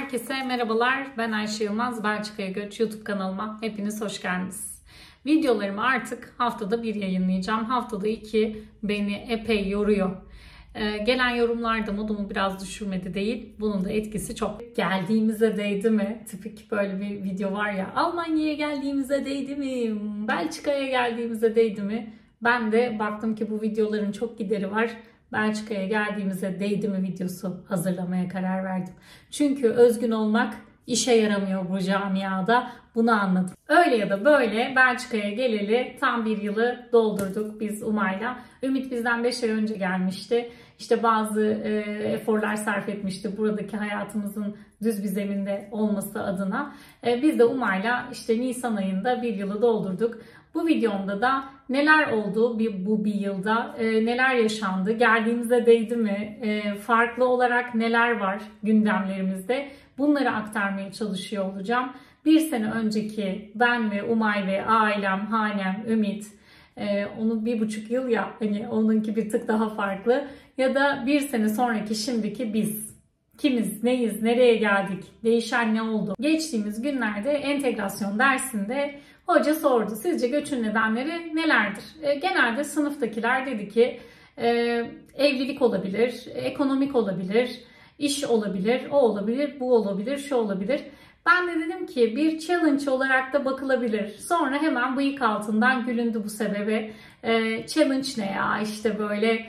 Herkese merhabalar. Ben Ayşe Yılmaz. Belçika'ya Göç YouTube kanalıma hepiniz hoş geldiniz. Videolarımı artık haftada bir yayınlayacağım. Haftada 2 beni epey yoruyor. Gelen yorumlar da modumu biraz düşürmedi değil. Bunun da etkisi çok. Geldiğimize değdi mi? Tipik böyle bir video var ya. Almanya'ya geldiğimize değdi mi? Belçika'ya geldiğimize değdi mi? Ben de baktım ki bu videoların çok gideri var. Belçika'ya geldiğimize değdi mi videosu hazırlamaya karar verdim. Çünkü özgün olmak işe yaramıyor bu camiada. Bunu anladım. Öyle ya da böyle Belçika'ya geleli tam bir yılı doldurduk biz Umay'la. Ümit bizden 5 ay önce gelmişti. İşte bazı eforlar sarf etmişti buradaki hayatımızın düz bir zeminde olması adına. Biz de Umay'la işte Nisan ayında bir yılı doldurduk. Bu videomda da neler oldu bu bir yılda, neler yaşandı, geldiğimize değdi mi, farklı olarak neler var gündemlerimizde, bunları aktarmaya çalışıyor olacağım. Bir sene önceki ben ve Umay ve ailem, hanem, Ümit, onun 1,5 yıl ya, hani onunki bir tık daha farklı, ya da bir sene sonraki şimdiki biz. Kimiz, neyiz, nereye geldik, değişen ne oldu? Geçtiğimiz günlerde entegrasyon dersinde hoca sordu. Sizce göçün nedenleri nelerdir? Genelde sınıftakiler dedi ki evlilik olabilir, ekonomik olabilir, iş olabilir, o olabilir, bu olabilir, şu olabilir. Ben de dedim ki bir challenge olarak da bakılabilir. Sonra hemen bıyık altından gülündü bu sebebe. Challenge ne ya işte böyle.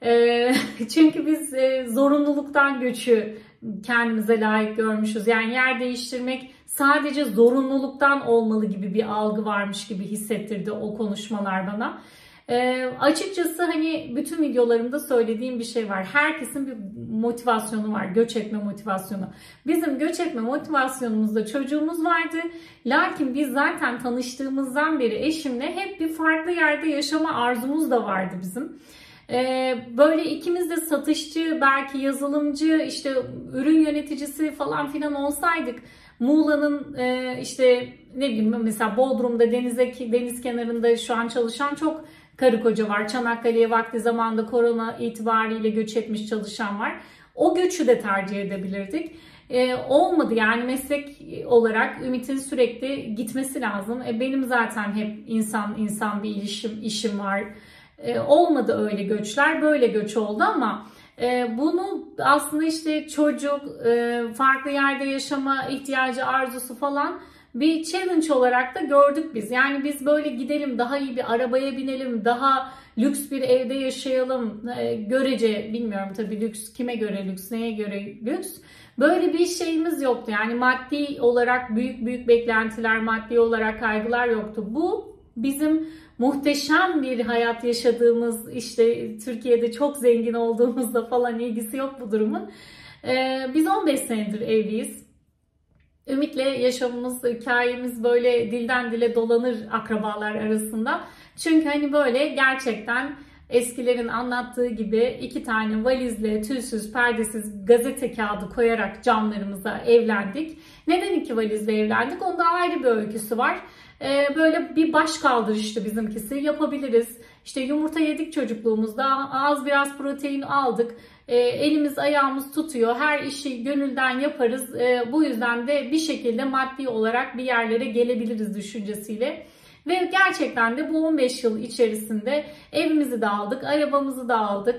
Çünkü biz zorunluluktan göçü kendimize layık görmüşüz. Yani yer değiştirmek sadece zorunluluktan olmalı gibi bir algı varmış gibi hissettirdi o konuşmalar bana. Açıkçası hani bütün videolarımda söylediğim bir şey var. Herkesin bir motivasyonu var. Göç etme motivasyonu. Bizim göç etme motivasyonumuzda çocuğumuz vardı. Lakin biz zaten tanıştığımızdan beri eşimle hep bir farklı yerde yaşama arzumuz da vardı bizim. Böyle ikimiz de satışçı, belki yazılımcı, işte ürün yöneticisi falan filan olsaydık, Muğla'nın işte ne bileyim mesela Bodrum'da deniz kenarında şu an çalışan çok karı koca var. Çanakkale'ye vakti zamanında korona itibariyle göç etmiş çalışan var. O göçü de tercih edebilirdik. Olmadı yani meslek olarak Ümit'in sürekli gitmesi lazım. Benim zaten hep insan bir işim var. Olmadı öyle göçler, böyle göç oldu ama bunu aslında işte çocuk, farklı yerde yaşama ihtiyacı, arzusu falan bir challenge olarak da gördük biz. Yani biz böyle gidelim, daha iyi bir arabaya binelim, daha lüks bir evde yaşayalım. Görece bilmiyorum tabii lüks kime göre lüks, neye göre lüks. Böyle bir şeyimiz yoktu. Yani maddi olarak büyük beklentiler, maddi olarak kaygılar yoktu. Bu bizim muhteşem bir hayat yaşadığımız, işte Türkiye'de çok zengin olduğumuzda falan ilgisi yok bu durumun. Biz 15 senedir evliyiz. Ümit'le yaşamımız, hikayemiz böyle dilden dile dolanır akrabalar arasında. Çünkü hani böyle gerçekten eskilerin anlattığı gibi 2 tane valizle, tülsüz, perdesiz gazete kağıdı koyarak camlarımıza evlendik. Neden 2 valizle evlendik? Onda ayrı bir öyküsü var. Böyle bir baş kaldırıştı bizimkisi. Yapabiliriz. İşte yumurta yedik çocukluğumuzda. Az biraz protein aldık. Elimiz ayağımız tutuyor. Her işi gönülden yaparız. Bu yüzden de bir şekilde maddi olarak bir yerlere gelebiliriz düşüncesiyle. Ve gerçekten de bu 15 yıl içerisinde evimizi de aldık, arabamızı da aldık.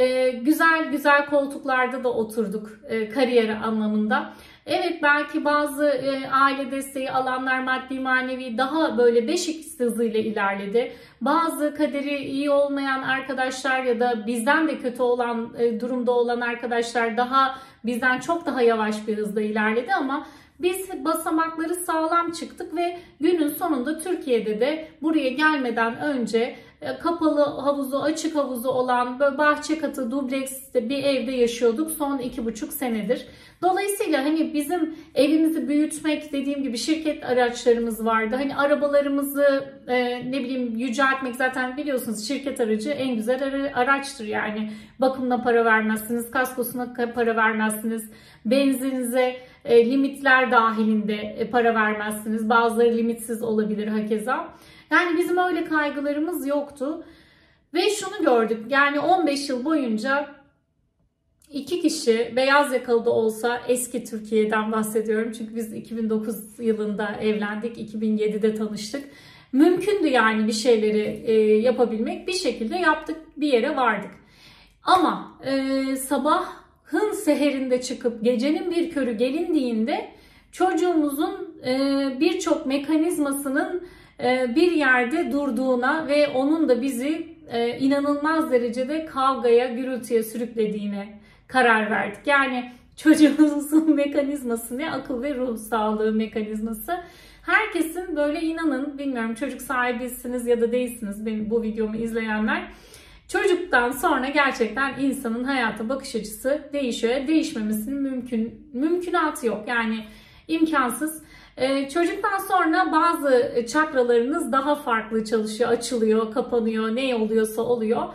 Güzel koltuklarda da oturduk kariyer anlamında. Evet belki bazı aile desteği alanlar maddi manevi daha böyle 5x hızıyla ilerledi. Bazı kaderi iyi olmayan arkadaşlar ya da bizden de kötü olan durumda olan arkadaşlar bizden çok daha yavaş bir hızda ilerledi ama biz basamakları sağlam çıktık ve günün sonunda Türkiye'de de buraya gelmeden önce kapalı havuzu, açık havuzu olan bahçe katı dubleks bir evde yaşıyorduk son 2,5 senedir. Dolayısıyla hani bizim evimizi büyütmek, dediğim gibi şirket araçlarımız vardı. Hani arabalarımızı ne bileyim yüceltmek, zaten biliyorsunuz şirket aracı en güzel araçtır. Yani bakımına para vermezsiniz, kaskosuna para vermezsiniz, benzinize limitler dahilinde para vermezsiniz. Bazıları limitsiz olabilir hakeza. Yani bizim öyle kaygılarımız yoktu. Ve şunu gördük. Yani 15 yıl boyunca İki kişi beyaz yakalı da olsa, eski Türkiye'den bahsediyorum. Çünkü biz 2009 yılında evlendik, 2007'de tanıştık. Mümkündü yani bir şeyleri yapabilmek. Bir şekilde yaptık, bir yere vardık. Ama sabahın seherinde çıkıp gecenin bir körü gelindiğinde çocuğumuzun birçok mekanizmasının bir yerde durduğuna ve onun da bizi inanılmaz derecede kavgaya, gürültüye sürüklediğine karar verdik. Yani çocuğumuzun mekanizması ne? Akıl ve ruh sağlığı mekanizması. Herkesin böyle, inanın, bilmiyorum çocuk sahibisiniz ya da değilsiniz benim bu videomu izleyenler. Çocuktan sonra gerçekten insanın hayata bakış açısı değişiyor. Değişmemesinin mümkünatı yok. Yani imkansız. Çocuktan sonra bazı çakralarınız daha farklı çalışıyor, açılıyor, kapanıyor, ne oluyorsa oluyor.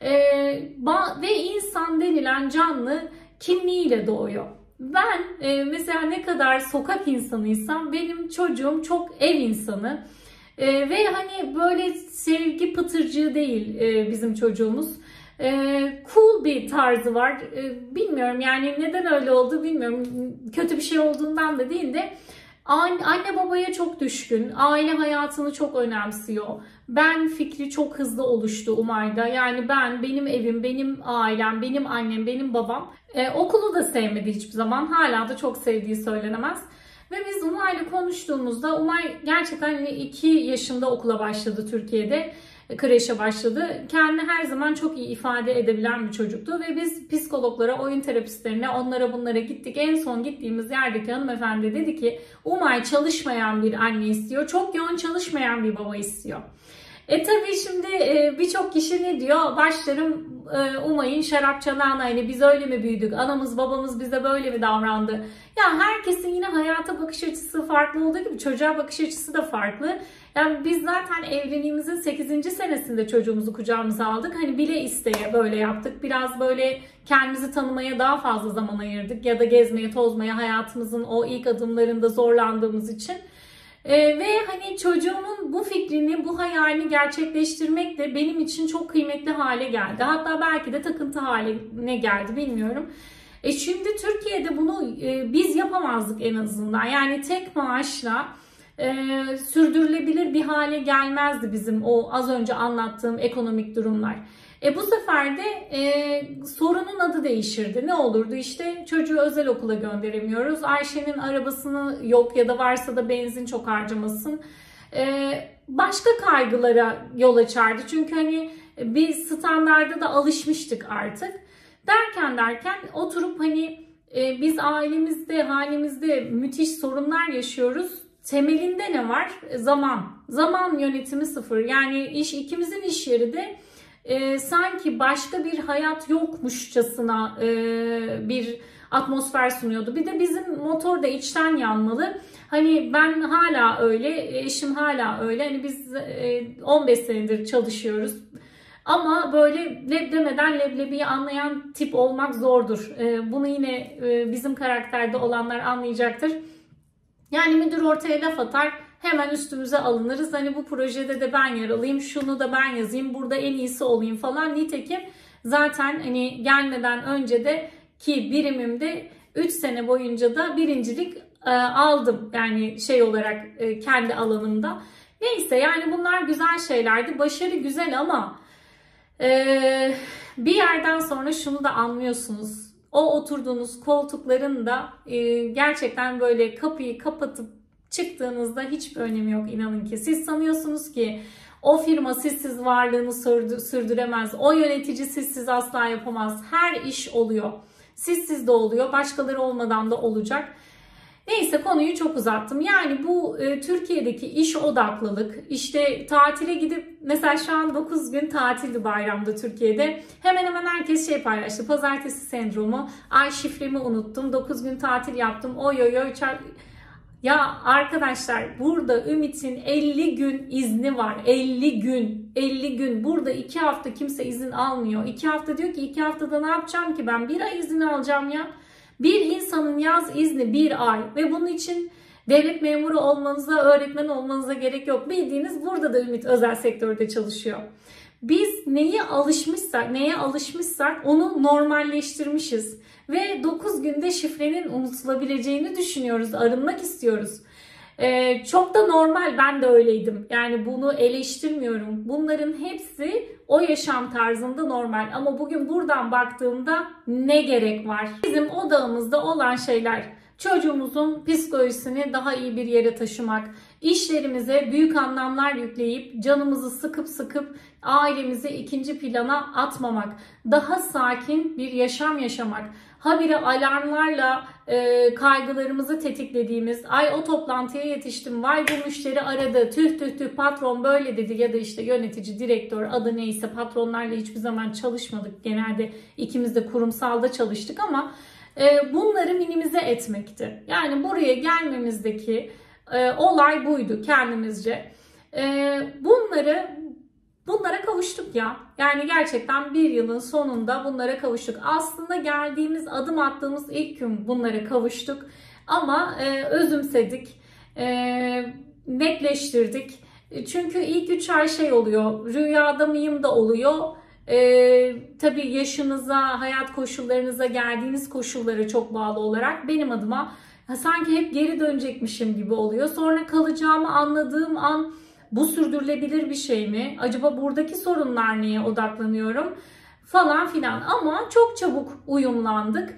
Ve insan denilen canlı kimliğiyle doğuyor. Ben mesela ne kadar sokak insanıysam benim çocuğum çok ev insanı. Ve hani böyle sevgi pıtırcığı değil bizim çocuğumuz. Cool bir tarzı var. Bilmiyorum yani neden öyle oldu bilmiyorum. Kötü bir şey olduğundan da değil de anne babaya çok düşkün. Aile hayatını çok önemsiyor. Ben fikri çok hızlı oluştu Umay'da. Yani benim evim, benim ailem, benim annem, benim babam. Okulu da sevmedi hiçbir zaman. Hala da çok sevdiği söylenemez. Ve biz Umay'la konuştuğumuzda, Umay gerçekten 2 yaşında okula başladı Türkiye'de. Kreşe başladı. Kendini her zaman çok iyi ifade edebilen bir çocuktu. Ve biz psikologlara, oyun terapistlerine, onlara bunlara gittik. En son gittiğimiz yerdeki hanımefendi dedi ki Umay çalışmayan bir anne istiyor. Çok yoğun çalışmayan bir baba istiyor. Tabii şimdi birçok kişi ne diyor? Başlarım Umay'ın şarap çanağına, hani biz öyle mi büyüdük? Anamız babamız bize böyle mi davrandı? Ya herkesin yine hayata bakış açısı farklı olduğu gibi çocuğa bakış açısı da farklı. Yani biz zaten evliliğimizin 8. senesinde çocuğumuzu kucağımıza aldık. Hani bile isteye böyle yaptık. Biraz böyle kendimizi tanımaya daha fazla zaman ayırdık. Ya da gezmeye, tozmaya, hayatımızın o ilk adımlarında zorlandığımız için. Ve hani çocuğumun bu fikrini, bu hayalini gerçekleştirmek de benim için çok kıymetli hale geldi. Hatta belki de takıntı haline geldi, bilmiyorum. Şimdi Türkiye'de bunu biz yapamazdık en azından. Yani tek maaşla sürdürülebilir bir hale gelmezdi bizim o az önce anlattığım ekonomik durumlar. Bu sefer de sorunun adı değişirdi. Ne olurdu? İşte çocuğu özel okula gönderemiyoruz. Ayşe'nin arabasını yok ya da varsa da benzin çok harcamasın. Başka kaygılara yol açardı. Çünkü hani bir standarda da alışmıştık artık. Derken oturup hani biz ailemizde, halimizde müthiş sorunlar yaşıyoruz. Temelinde ne var? Zaman. Zaman yönetimi sıfır. Yani ikimizin iş yeri de sanki başka bir hayat yokmuşçasına bir atmosfer sunuyordu. Bir de bizim motor da içten yanmalı. Hani ben hala öyle, eşim hala öyle. Hani biz 15 senedir çalışıyoruz. Ama böyle leb demeden leblebiyi anlayan tip olmak zordur. Bunu yine bizim karakterde olanlar anlayacaktır. Yani müdür ortaya laf atar, hemen üstümüze alınırız. Hani bu projede de ben yer alayım, şunu da ben yazayım, burada en iyisi olayım falan. Nitekim zaten hani gelmeden önce de ki birimimde 3 sene boyunca da birincilik aldım. Yani şey olarak kendi alanımda. Neyse yani bunlar güzel şeylerdi. Başarı güzel ama bir yerden sonra şunu da anlıyorsunuz. O oturduğunuz koltukların da gerçekten böyle kapıyı kapatıp çıktığınızda hiçbir önemi yok, inanın ki. Siz sanıyorsunuz ki o firma sizsiz varlığını sürdüremez. O yönetici sizsiz asla yapamaz. Her iş oluyor. Sizsiz de oluyor. Başkaları olmadan da olacak. Neyse konuyu çok uzattım. Yani bu Türkiye'deki iş odaklılık, işte tatile gidip mesela şu an 9 gün tatildi bayramda Türkiye'de. Hemen hemen herkes şey paylaştı. Pazartesi sendromu. Ay şifremi unuttum. 9 gün tatil yaptım. Oy oy oy. Ya arkadaşlar burada Ümit'in 50 gün izni var. 50 gün. 50 gün. Burada 2 hafta kimse izin almıyor. 2 hafta diyor ki 2 haftada ne yapacağım ki ben? 1 ay izin alacağım ya. Bir insanın yaz izni 1 ay ve bunun için devlet memuru olmanıza, öğretmen olmanıza gerek yok. Bildiğiniz burada da Ümit özel sektörde çalışıyor. Biz neye alışmışsak onu normalleştirmişiz. Ve 9 günde şifrenin unutulabileceğini düşünüyoruz, arınmak istiyoruz. Çok da normal, ben de öyleydim. Yani bunu eleştirmiyorum. Bunların hepsi o yaşam tarzında normal. Ama bugün buradan baktığımda ne gerek var? Bizim odağımızda olan şeyler: çocuğumuzun psikolojisini daha iyi bir yere taşımak, işlerimize büyük anlamlar yükleyip canımızı sıkıp ailemizi ikinci plana atmamak, daha sakin bir yaşam yaşamak, habire alarmlarla kaygılarımızı tetiklediğimiz, ay o toplantıya yetiştim, vay bu müşteri aradı, tüh patron böyle dedi, ya da işte yönetici, direktör, adı neyse, patronlarla hiçbir zaman çalışmadık. Genelde ikimiz de kurumsalda çalıştık ama bunları minimize etmekti. Yani buraya gelmemizdeki olay buydu kendimizce. Bunlara kavuştuk ya. Yani gerçekten bir yılın sonunda bunlara kavuştuk. Aslında geldiğimiz, adım attığımız ilk gün bunlara kavuştuk. Ama özümsedik, netleştirdik. Çünkü ilk 3 ay şey oluyor, rüyada mıyım da oluyor. Tabii yaşınıza, hayat koşullarınıza, geldiğiniz koşullara çok bağlı olarak benim adıma sanki hep geri dönecekmişim gibi oluyor. Sonra kalacağımı anladığım an bu sürdürülebilir bir şey mi? Acaba buradaki sorunlar neye odaklanıyorum? Falan filan. Ama çok çabuk uyumlandık.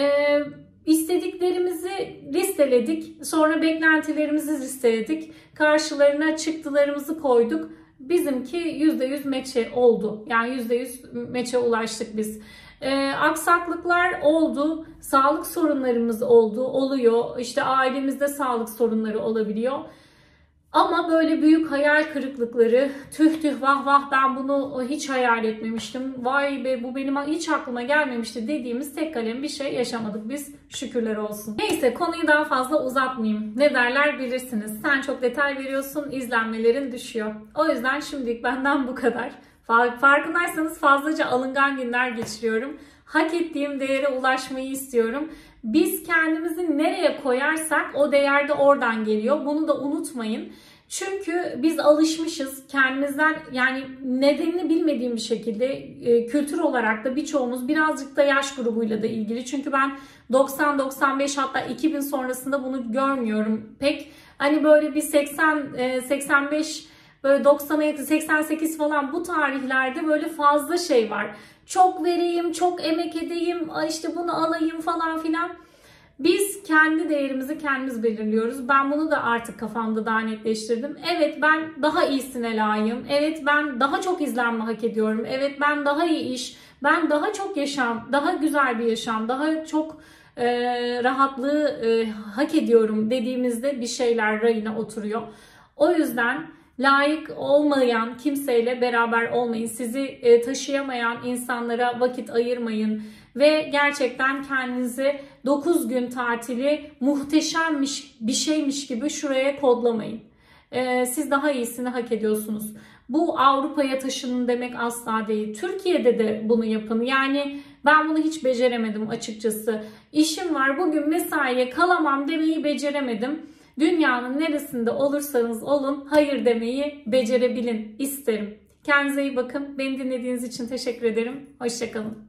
İstediklerimizi listeledik. Sonra beklentilerimizi listeledik. Karşılarına çıktılarımızı koyduk. Bizimki %100 meçe oldu. Yani %100 meçe ulaştık biz. Aksaklıklar oldu. Sağlık sorunlarımız oldu. Oluyor. İşte ailemizde sağlık sorunları olabiliyor. Ama böyle büyük hayal kırıklıkları, tüh vah ben bunu hiç hayal etmemiştim, vay be bu benim hiç aklıma gelmemişti dediğimiz tek kalem bir şey yaşamadık biz, şükürler olsun. Neyse, konuyu daha fazla uzatmayayım. Ne derler bilirsiniz. Sen çok detay veriyorsun, izlenmelerin düşüyor. O yüzden şimdilik benden bu kadar. Farkındaysanız fazlaca alıngan günler geçiriyorum. Hak ettiğim değere ulaşmayı istiyorum. Biz kendimizi nereye koyarsak o değer de oradan geliyor. Bunu da unutmayın. Çünkü biz alışmışız kendimizden, yani nedenini bilmediğim bir şekilde kültür olarak da birçoğumuz, birazcık da yaş grubuyla da ilgili. Çünkü ben 90-95 hatta 2000 sonrasında bunu görmüyorum pek. Hani böyle bir 80-85 böyle 90'a yakın 88 falan, bu tarihlerde böyle fazla şey var. Çok vereyim, çok emek edeyim, işte bunu alayım falan filan. Biz kendi değerimizi kendimiz belirliyoruz. Ben bunu da artık kafamda daha netleştirdim. Evet, ben daha iyisine layığım. Evet, ben daha çok izlenme hak ediyorum. Evet, ben daha iyi iş, ben daha çok yaşam, daha güzel bir yaşam, daha çok rahatlığı hak ediyorum dediğimizde bir şeyler rayına oturuyor. O yüzden layık olmayan kimseyle beraber olmayın. Sizi taşıyamayan insanlara vakit ayırmayın. Ve gerçekten kendinizi 9 gün tatili muhteşemmiş bir şeymiş gibi şuraya kodlamayın. Siz daha iyisini hak ediyorsunuz. Bu Avrupa'ya taşının demek asla değil. Türkiye'de de bunu yapın. Yani ben bunu hiç beceremedim açıkçası. İşim var, bugün mesaiye kalamam demeyi beceremedim. Dünyanın neresinde olursanız olun hayır demeyi becerebilin isterim. Kendinize iyi bakın. Beni dinlediğiniz için teşekkür ederim. Hoşça kalın.